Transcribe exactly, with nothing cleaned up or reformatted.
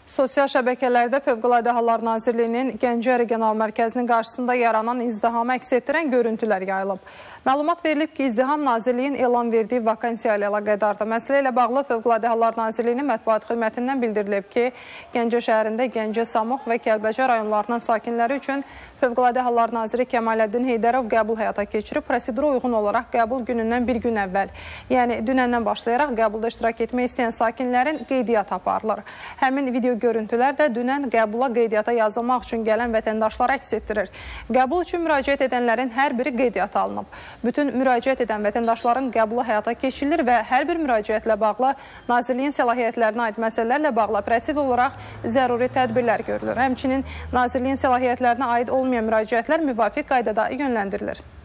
Sosial şəbəkələrdə Fövqəladə Hallar Nazirliyinin Gəncə Regional Mərkəzinin qarşısında yaranan izdihamı əks etdirən görüntülər yayılıb. Məlumat verilib ki, İzdiham Nazirliyin elan verdiyi vakansiya ilə əlaqədardır. Məsələ ilə bağlı Fövqəladə Hallar Nazirliyinin mətbuat xidmətindən bildirilib ki, Gəncə şəhərində Gəncə, Samux və Kəlbəcər rayonlarının sakinləri üçün Fövqəladə Hallar Naziri Kəmaləddin Heydərov qəbul həyata keçirib. Prosedura uyğun olaraq qəbul günündən bir gün əvvəl, yəni dünəndən başlayaraq qəbulda iştirak etmək istəyən sakinlərin qeydiyyatı aparılır. Həmin video görüntülər də dünən qəbula qeydiyyata yazılmaq üçün gələn vətəndaşları əks etdirir. Qəbul üçün müraciət edənlərin hər biri qeydiyyata alınıb. Bütün müraciət edən vətəndaşların qəbulu həyata keçirilir və hər bir müraciətlə bağlı Nazirliyin səlahiyyətlərinə aid məsələlərlə bağlı operativ olaraq zəruri tədbirlər görülür. Həmçinin Nazirliyin səlahiyyətlərinə aid olmayan müraciətlər müvafiq qaydada yönləndirilir.